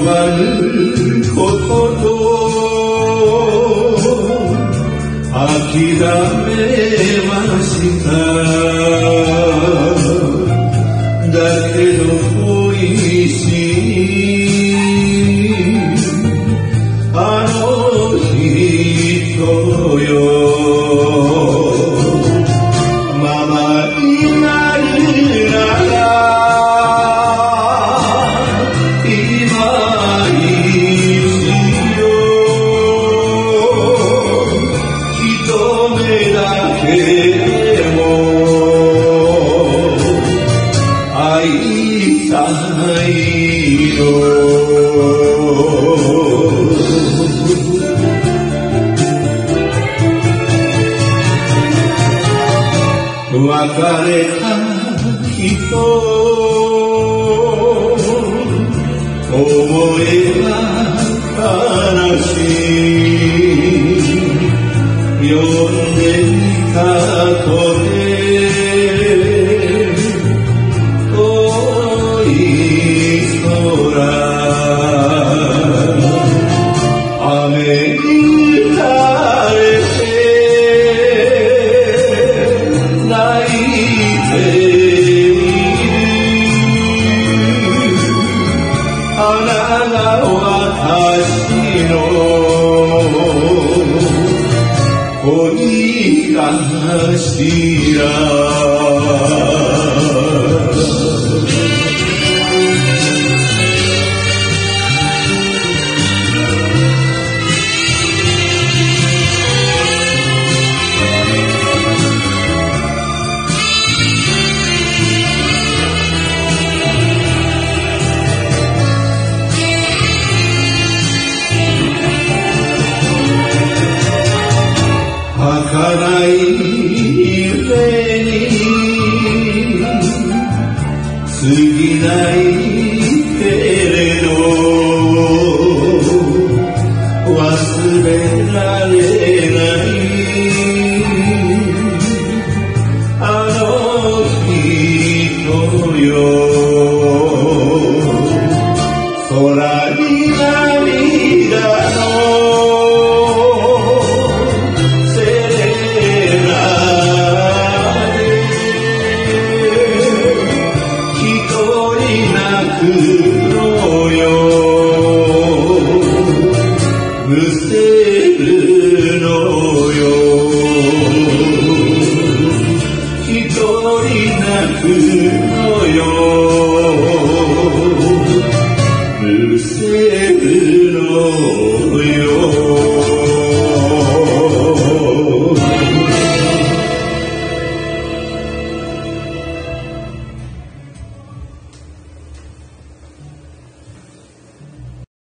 わぬことと諦めましただけど恋しいあの人よママになるなら今一度一目だけも会いたいの別れた人思えば悲しい呼んでみたとて遠い空雨に打たれて泣いているあなたが私の恋かしら儚い夢に過ぎないけれど忘れられないあの人よ空に涙のむせるのよ一人泣くのよむせるのよ